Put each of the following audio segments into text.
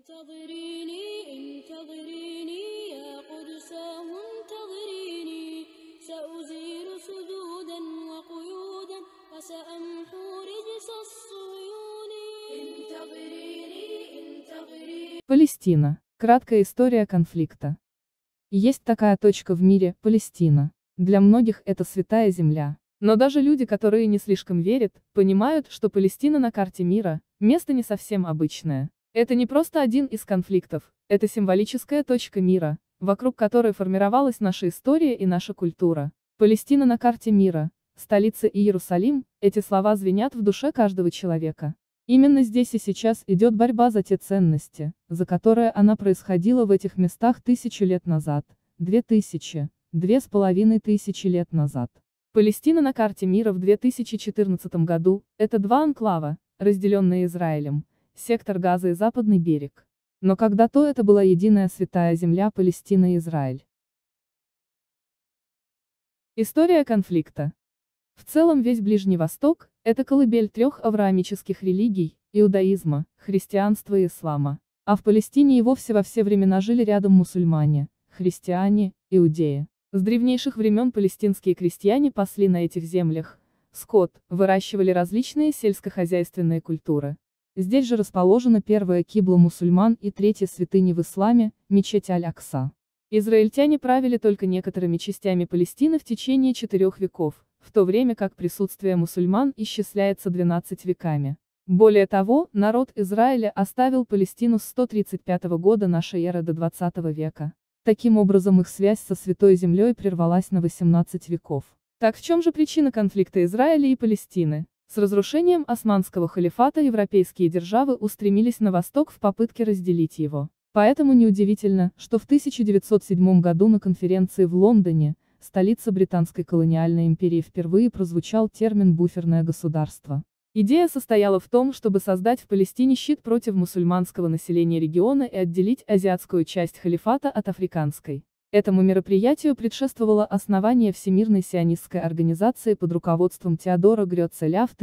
انتظريني انتظريني يا قدساه انتظريني سأزيل سدودا وقيودا وسأمحو رجس الصهيون انتظريني انتظريني. Палестина. Краткая история конфликта. Есть такая точка в мире – Палестина. Для многих это святая земля. Но даже люди, которые не слишком верят, понимают, что Палестина на карте мира – место не совсем обычное. Это не просто один из конфликтов, это символическая точка мира, вокруг которой формировалась наша история и наша культура. Палестина на карте мира, столица Иерусалим, эти слова звенят в душе каждого человека. Именно здесь и сейчас идет борьба за те ценности, за которые она происходила в этих местах 1000 лет назад, 2000, 2500 лет назад. Палестина на карте мира в 2014 году – это два анклава, разделенные Израилем, сектор Газа и Западный берег. Но когда-то это была единая святая земля Палестина и Израиль. История конфликта. В целом весь Ближний Восток – это колыбель трех авраамических религий – иудаизма, христианства и ислама. А в Палестине и вовсе во все времена жили рядом мусульмане, христиане, иудеи. С древнейших времен палестинские крестьяне пасли на этих землях скот, выращивали различные сельскохозяйственные культуры. Здесь же расположена первая кибла мусульман и третья святыня в исламе – мечеть Аль-Акса. Израильтяне правили только некоторыми частями Палестины в течение 4 веков, в то время как присутствие мусульман исчисляется 12 веками. Более того, народ Израиля оставил Палестину с 135 года нашей эры до 20 века. Таким образом их связь со Святой Землей прервалась на 18 веков. Так в чем же причина конфликта Израиля и Палестины? С разрушением Османского халифата европейские державы устремились на восток в попытке разделить его. Поэтому неудивительно, что в 1907 году на конференции в Лондоне, столице британской колониальной империи, впервые прозвучал термин «буферное государство». Идея состояла в том, чтобы создать в Палестине щит против мусульманского населения региона и отделить азиатскую часть халифата от африканской. Этому мероприятию предшествовало основание Всемирной сионистской организации под руководством Теодора Грёцеля в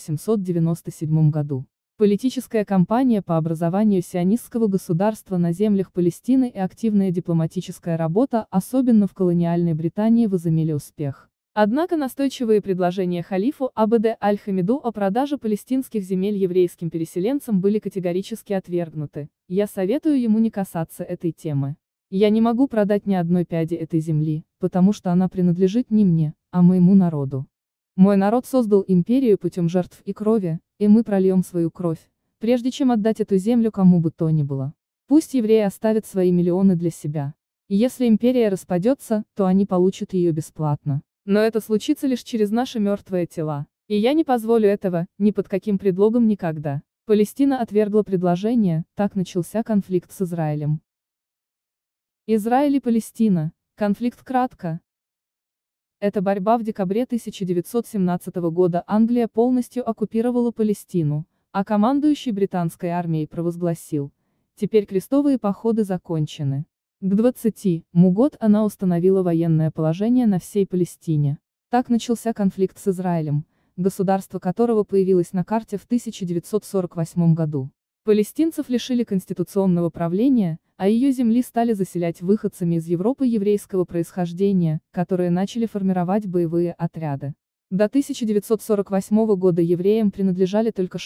1897 году. Политическая кампания по образованию сионистского государства на землях Палестины и активная дипломатическая работа, особенно в колониальной Британии, возымели успех. Однако настойчивые предложения халифу Абд аль-Хамиду о продаже палестинских земель еврейским переселенцам были категорически отвергнуты. Я советую ему не касаться этой темы. Я не могу продать ни одной пяди этой земли, потому что она принадлежит не мне, а моему народу. Мой народ создал империю путем жертв и крови, и мы прольем свою кровь, прежде чем отдать эту землю кому бы то ни было. Пусть евреи оставят свои миллионы для себя. И если империя распадется, то они получат ее бесплатно. Но это случится лишь через наши мертвые тела. И я не позволю этого, ни под каким предлогом никогда. Палестина отвергла предложение, так начался конфликт с Израилем. Израиль и Палестина. Конфликт кратко. Эта борьба в декабре 1917 года Англия полностью оккупировала Палестину, а командующий британской армией провозгласил: теперь крестовые походы закончены. К 20-му год она установила военное положение на всей Палестине. Так начался конфликт с Израилем, государство которого появилось на карте в 1948 году. Палестинцев лишили конституционного правления, а ее земли стали заселять выходцами из Европы еврейского происхождения, которые начали формировать боевые отряды. До 1948 года евреям принадлежали только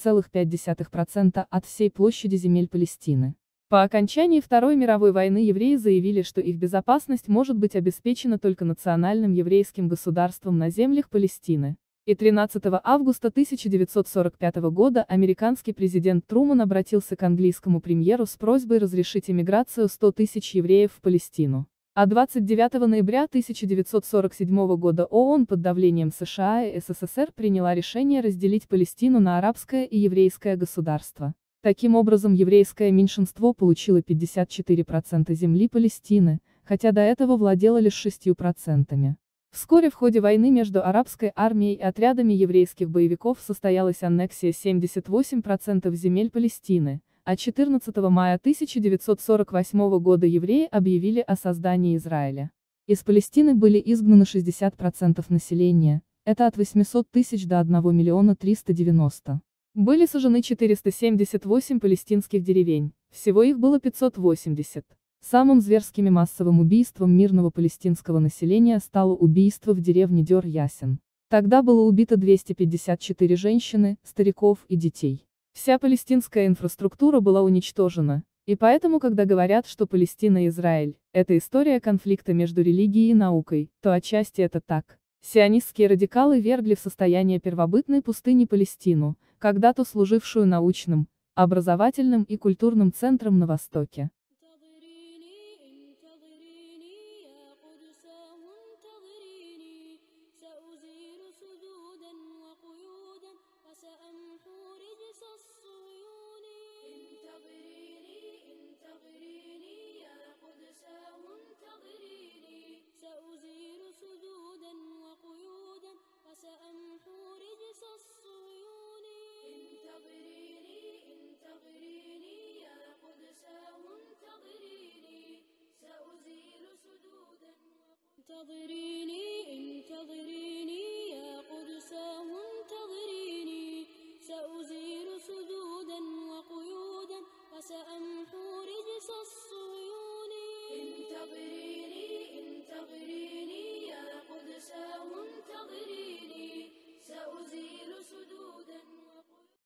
6,5% от всей площади земель Палестины. По окончании Второй мировой войны евреи заявили, что их безопасность может быть обеспечена только национальным еврейским государством на землях Палестины. И 13 августа 1945 года американский президент Труман обратился к английскому премьеру с просьбой разрешить эмиграцию 100 тысяч евреев в Палестину. А 29 ноября 1947 года ООН под давлением США и СССР приняла решение разделить Палестину на арабское и еврейское государство. Таким образом, еврейское меньшинство получило 54% земли Палестины, хотя до этого владело лишь 6%. Вскоре в ходе войны между арабской армией и отрядами еврейских боевиков состоялась аннексия 78% земель Палестины, а 14 мая 1948 года евреи объявили о создании Израиля. Из Палестины были изгнаны 60% населения, это от 800 тысяч до 1 390 000. Были сожжены 478 палестинских деревень, Всего их было 580. Самым зверским и массовым убийством мирного палестинского населения стало убийство в деревне Дёр-Ясин. Тогда было убито 254 женщины, стариков и детей. Вся палестинская инфраструктура была уничтожена, и поэтому, когда говорят, что Палестина и Израиль – это история конфликта между религией и наукой, то отчасти это так. Сионистские радикалы вергли в состояние первобытной пустыни Палестину, когда-то служившую научным, образовательным и культурным центром на Востоке. سأمحو رجس الصيون انتظريني انتظريني يا قدساه انتظريني سأزيل سدودا انتظريني انتظريني